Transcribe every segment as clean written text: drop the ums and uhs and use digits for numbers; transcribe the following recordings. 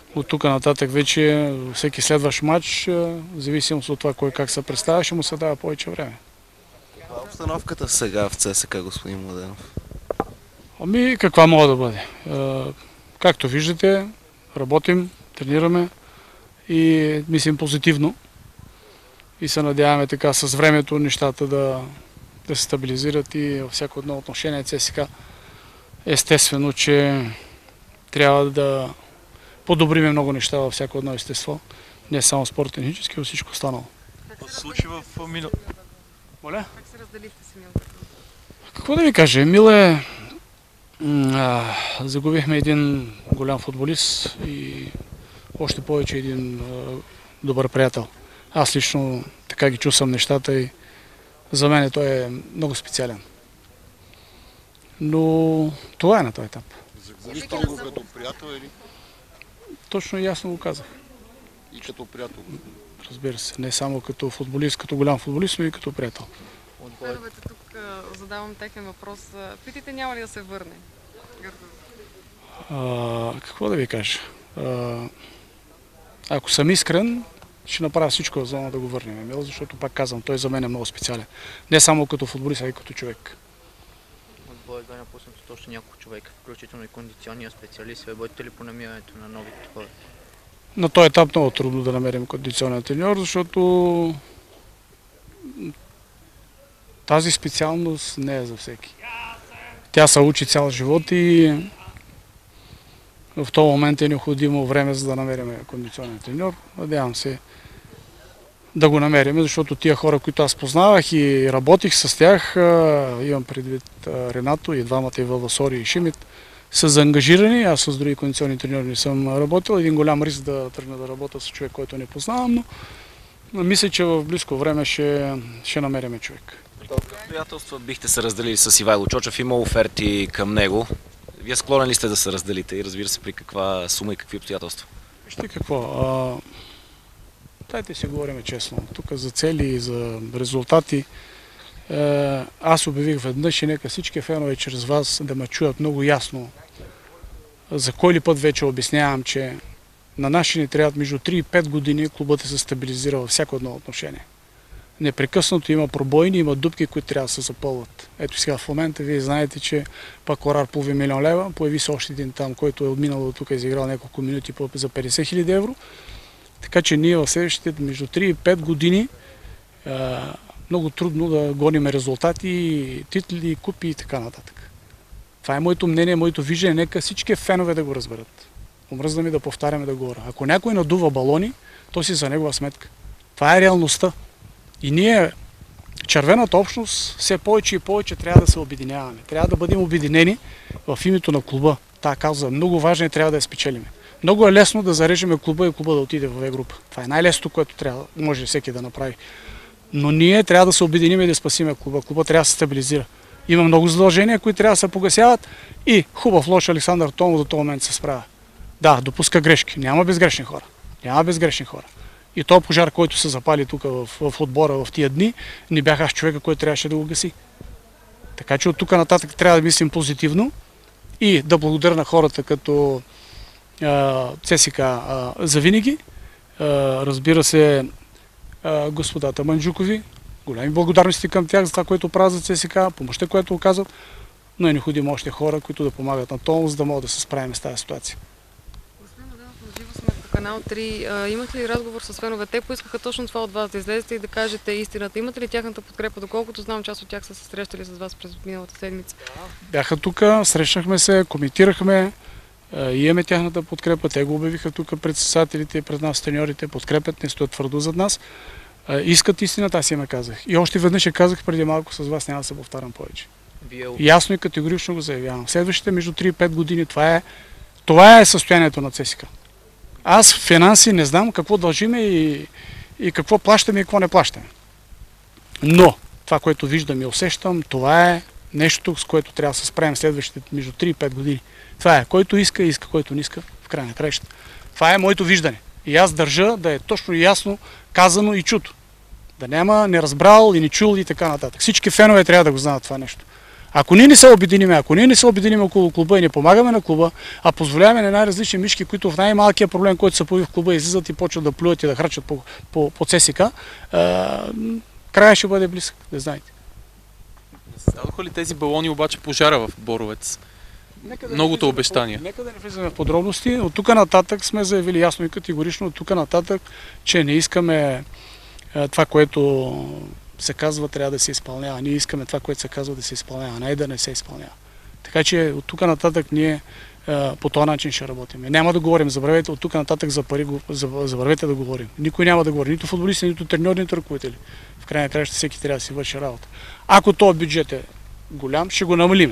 От тук нататък вече всеки следващ матч, в зависимост от това кой как се представя, ще му се дава повече време. Каква е обстановката сега в ЦСКА, господин Младенов? Ами каква мога да бъде? Както виждате, работим, тренираме и мислим позитивно. И се надяваме така с времето нещата да се стабилизират и във всяко едно отношение ЦСКА. Естествено, че трябва да подобриме много неща във всяко едно естество. Не само спорт-технически, но всичко останало. Какво се случи в миналото? Моля? Как се разделихте с Емил? Какво да ви кажа? Емил загубихме един голям футболист и още повече един добър приятел. Аз лично така ги чувствам нещата и за мен той е много специален. Но това е на този етап. Загубихте ли го като приятел или? Точно и ясно го казах. И като приятел? Разбира се, не само като футболист, като голям футболист, но и като приятел. Феновете тук задавам техен въпрос. Питайте, няма ли да се върне? Какво да ви кажа? Ако съм искрен, ще направя всичко в зона да го върнем Емил, защото пак казвам, той за мен е много специален. Не само като футболист, а и като човек. Отбора да напуснат от още няколко човека, включително и кондиционния специалист. Работите ли по намирането на новите хора? На този етап много трудно да намерим кондиционен треньор, защото тази специалност не е за всеки. Тя се учи цял живот и в този момент е необходимо време, за да намерим кондиционен треньор. Надявам се да го намерим, защото тия хора, които аз познавах и работих с тях, имам предвид Ренато и двамата и Валвасори и Шимит, са заангажирани. Аз с други кондиционни треньори не съм работил. Един голям риск да тръгна да работя с човек, който не познавам, но мисля, че в близко време ще намерим човек. Какви обстоятелства бихте се разделили с Ивайло Чочев? Има оферти към него. Вие склонен ли сте да се разделите и разбира се при каква сума и какви обстоятелства? Вижте какво, дайте си говорим честно. Тук за цели и за резултати. Аз обявих веднъж и нека всички фенове чрез вас да ме чуят много ясно. За кой ли път вече обяснявам, че на наши ни трябват между 3 и 5 години клубът се стабилизира във всяко едно отношение. Непрекъснато има пробойни, има дупки, които трябва да се запълват. Ето сега в момента вие знаете, че пак Орар половин милион лева, появи се още един там, който е отминал тук, изиграл няколко минути за 50 000 евро. Така че ние в следващите между 3 и 5 години много трудно да гоним резултати, титли, купи и така нататък. Това е моето мнение, моето виждане, нека всички фенове да го разберат. Омръзна ми да повтаряме да говоря. Ако някой надува балони, то си за негова сметка. Това е реалността. И ние, червената общност, все повече и повече трябва да се обединяваме. Трябва да бъдем обединени в името на клуба. Та кауза е много важна и трябва да я спечелиме. Много е лесно да зарежеме клуба и клуба да отиде в В-група. Това е най-лесното, което може всеки да направи. Но ние трябва да се обединим и да спасиме клуба. Клуба трябва да се стабилизира. Има много задължения, които трябва да се погасяват и хубав лош Александър Томов до този момент се справя. Да, допуска грешки. Няма безгрешни хора. Няма безгрешни хора. И този пожар, който се запали тук в отбора в тия дни, не бях аз човека, който трябваше да го гаси. Така че от тук нататък трябва да мислим позитивно и да благодаря на хората като ЦСКА за винаги. Разбира се, господата Манджукови, големи благодарности към тях за това, което правят за ЦСКА, помощта, която оказват, но е необходимо още хора, които да помагат на това, за да могат да се справим с тази ситуация. Господин Младенов, наживо сме по канал 3. Имах ли разговор с фенове? Те поискаха точно това от вас, да излезете и да кажете истината. Имате ли тяхната подкрепа? Доколкото знам, част от тях са се срещали с вас през миналата седмица. Бяха тук, срещнахме се, коментирахме, имаме тяхната подкрепа. Те го обявиха тук пред състезателите, пред нас треньорите, подкрепят, не стоят твърдо зад нас. Искат истината, аз им я казах. И още веднъж я казах преди малко с вас, няма да се повтарям повече. Ясно и категорично го заявявам. Следващите между 3 и 5 години това е състоянието на ЦСКА. Аз в финанси не знам какво дължиме и какво плащаме и какво не плащаме. Но това, което виждам и усещам, това е нещо, с което трябва да се справим следващите между 3 и 5 години. Това е, който иска, който не иска, в край на краищата. Това е моето виждане. И аз държа да е точно и ясно казано и чуто. Да няма неразбрал и не чул и така нататък. Всички фенове трябва да го знаят това нещо. Ако ние не се обединим около клуба и не помагаме на клуба, а позволяваме на най-различни мишки, които в най-малкия проблем, който се появи в клуба, излизат и почват да плюят и да храчат по ЦСК, края ще бъде близък, да знаете. Създадоха ли тези балони обаче пожара в Боровец? Многото обещания. Нека да не влизаме в подробности. От тук нататък сме заявили ясно и категорично, от тук нататък, че не искаме това, което се казва, трябва да се изпълнява. Ние искаме това, което се казва, да се изпълнява, а не да не се изпълнява. Така че от тук нататък ние по този начин ще работим. Няма да говорим, забравете от тук нататък за пари, забравете да говорим. Никой няма да говори, нито футболисти, нито треньори, нито ръководители. В крайна на краища всеки трябва да си върши работа. Ако този бюджет е голям, ще го намалиме.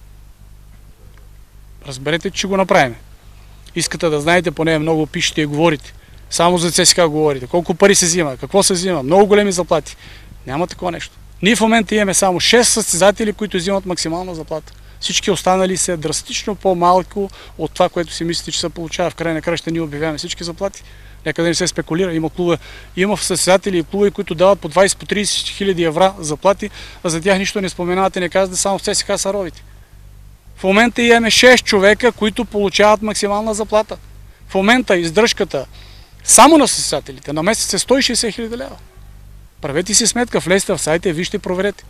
Разберете, че го направим. Искате да знаете, поне много пишете и говорите. Само за ЦСКА говорите. Колко пари се взима, какво се взима, много големи заплати. Няма такова нещо. Ние в момента имаме само 6 състезатели, които взимат максимална заплата. Всички останали са драстично по-малко от това, което си мислите, че се получава. В край на краща ние обявяваме всички заплати. Нека да не се спекулира. Има състезатели и клубове, които дават по 20-30 хиляди евро заплати, а за тях нищо не споменавате, не казвате, само в ЦСКА са ровите. В момента имаме 6 човека, които получават максимална заплата. В момента издръжката само на състезателите на месец е 160 хиляди лева. Правете си сметка, влезте в сайта и вижте и проверете.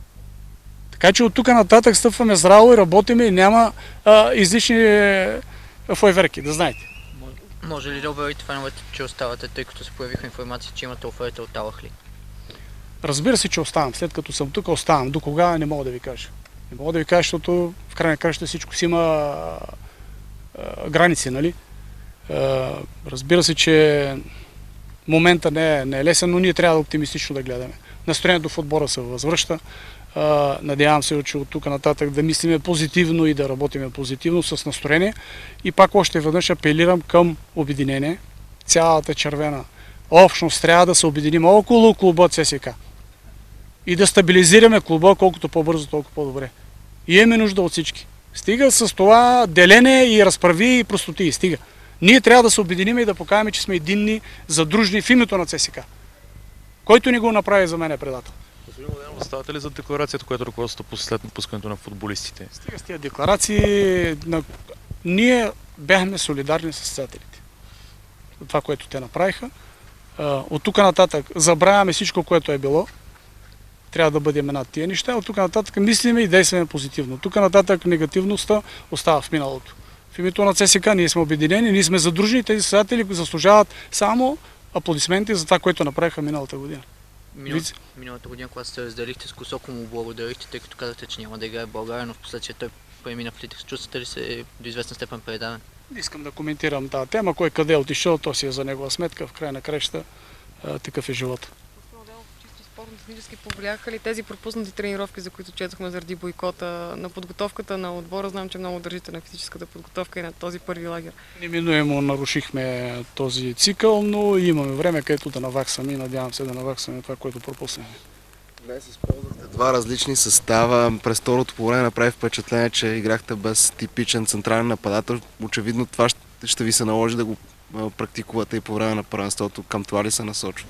Така че от тук нататък стъпваме здраво и работиме и няма излишни фойверки, да знаете. Може ли да обявите феновете, че оставате, тъй като се появиха информация, че имате оферта от Алахли? Разбира се, че оставам. След като съм тук, оставам. До кога не мога да ви кажа. Не мога да ви кажа, защото в крайна краща всичко си има граници, нали? Разбира се, че момента не е лесен, но ние трябва да оптимистично да гледаме. Настроението в отбора се възвръща. Надявам се, че от тук нататък да мислиме позитивно и да работиме позитивно с настроение. И пак още веднъж апелирам към обединение. Цялата червена общност трябва да се обединим около клуба ЦСКА. И да стабилизираме клуба колкото по-бързо, толкова по-добре. И имаме нужда от всички. Стига с това делене и разправи и простоти. Стига. Ние трябва да се обединим и да покажем, че сме единни, задружни в името на ЦСКА. Който ни го направи, за мен е предател. Господин Младенов, оставате ли за декларацията, която ръководството по след напускането на футболистите? Стига с тия декларации. Ние бяхме солидарни с състезателите. Това, което те направиха. От тук нататък забравяме всичко, което е било. Трябва да бъдем над тия неща. От тук нататък мислиме и действаме позитивно. От тук нататък негативността остава в миналото. В името на ЦСКА ние сме обединени, ние сме задружни, тези състезатели заслужават само аплодисменти за това, което направиха миналата година. Миналата година, когато се разделихте с Косоко, му благодарихте, тъй като казахте, че няма да играе в България, но в последствие той премина в Литекс. Чувствате ли се до известна степен предаден? Не искам да коментирам тази тема. Кой къде е отишъл, то си е за негова сметка. В края на краща такъв е живота. Технически повлияха ли тези пропуснати тренировки, за които четохме заради бойкота на подготовката на отбора? Знам, че много държите на физическата подготовка и на този първи лагер. Неминуемо нарушихме този цикъл, но имаме време, където да наваксаме и надявам се да наваксаме това, което пропуснем. Днес използвахте два различни състава. През второто по време направи впечатление, че играхте без типичен централен нападател. Очевидно това ще ви се наложи да го практикувате и по време на първенството. Към това ли се насочват?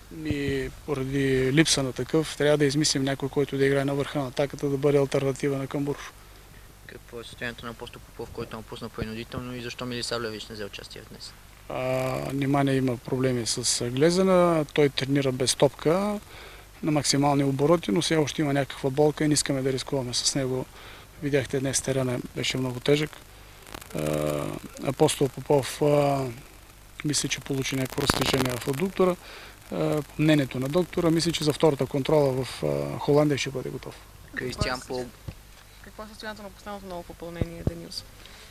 И поради липса на такъв, трябва да измислим някой, който да играе на върха на атаката, да бъде алтернатива на Камбуров. Какво е състоянието на Апостол Попов, който напусна принудително и защо Милисавлевич не взе участие днес? Внимание, има проблеми с глезена, той тренира без топка на максимални обороти, но все още има някаква болка и не искаме да рискуваме с него. Видяхте днес терена беше много тежък. Апостол Попов мисля, че получи някакво разтежение в адуктора. Мнението на доктора, мисля, че за втората контрола в Холандия ще бъде готов. Кристиан Пол. Какво е състоянието на последното ново попълнение, Даниус?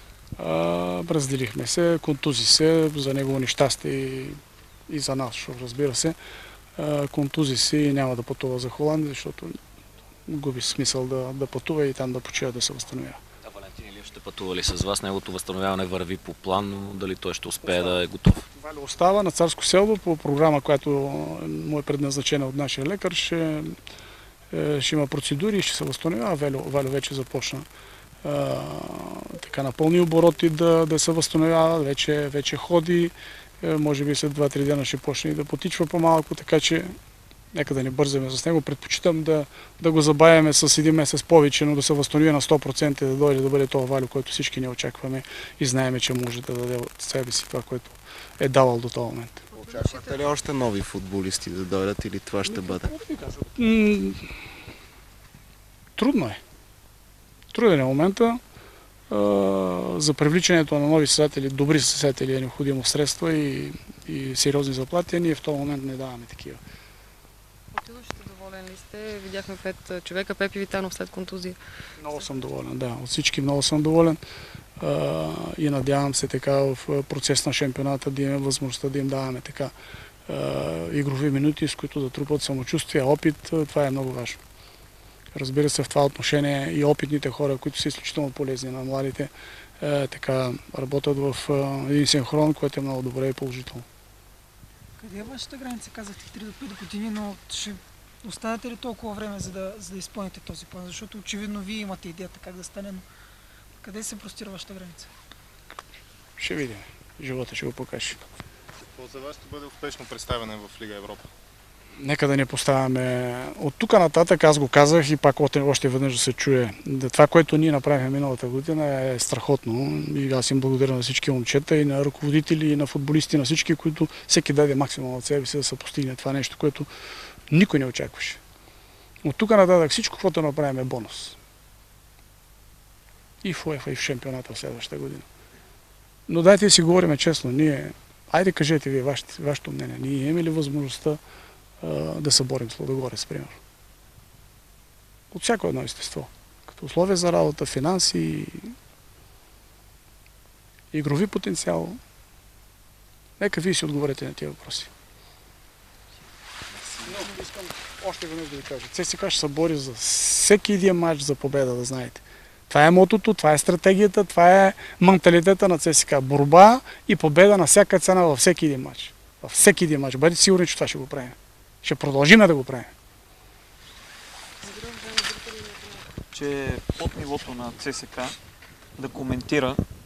Разделихме се, контузи се, за негово нещастие и за нас, защото разбира се. Контузи се и няма да пътува за Холандия, защото губи смисъл да пътува и там да почива да се възстановява. Валентин Илиев ще пътува ли с вас? Неговото възстановяване върви по план, но дали той ще успее да е готов? Валю остава на Царско село по програма, която му е предназначена от нашия лекар. Ще има процедури и ще се възстановява. Валю вече започна така на пълни обороти да се възстановява. Вече ходи. Може би след 2-3 дена ще почне и да потичва по-малко, така че Нека да не бързаме с него. Предпочитам да го забавяме с един месец повече, но да се възстанови на 100% и да дойде да бъде това Валю, който всички не очакваме и знаеме, че може да даде от себе си това, което е давал до този момент. Очаквате ли още нови футболисти да дойдат или това ще бъде? Трудно е. Труден е момента. За привличането на нови състезатели, добри състезатели е необходимо средства и сериозни заплати, а ние в този момент не даваме такива. От юношите доволен ли сте? Видяхме 5 човека, Пепи Витанов след контузия. Много съм доволен, да. От всички много съм доволен. И надявам се така в процес на шампионата да имаме възможността да им даваме така игрови минути, с които да трупат самочувствие, опит. Това е много важно. Разбира се, в това отношение и опитните хора, които са изключително полезни на младите, така работят в един синхрон, което е много добре и положително. Къде е вашата граница? Казахте 3 до 5 години, но ще останете ли толкова време, за да изпълните този план? Защото очевидно вие имате идеята как да стане, но къде се простира вашата граница? Ще видим. Живота ще го покаже. Какво за вас ще бъде успешно представяне в Лига Европа? Нека да не поставяме от тук нататък, аз го казах и пак още веднъж да се чуе. Това, което ние направихме миналата година е страхотно и аз им благодаря на всички момчета и на ръководители и на футболисти, на всички, които всеки даде максимум от себе си да се постигне това нещо, което никой не очакваше. От тук нататък всичко, което направим е бонус. И в УЕФА, и в шампионата в следващата година. Но дайте да си говорим честно, айде кажете вие вашето мнение, ние имаме ли възможността да се борим с Лудогорец, примерно. От всяко едно естество. Като условия за работа, финанси, игрови потенциал. Нека вие си отговорите на тези въпроси. Но искам още веднъж да ви кажа. ЦСКА ще се бори за всеки един матч за победа, да знаете. Това е мотото, това е стратегията, това е менталитета на ЦСКА. Борба и победа на всяка цена във всеки един матч. Във всеки един матч. Бъдете сигурни, че това ще го правим. Ще продължим да го правим. Че под нивото на ЦСКА да коментира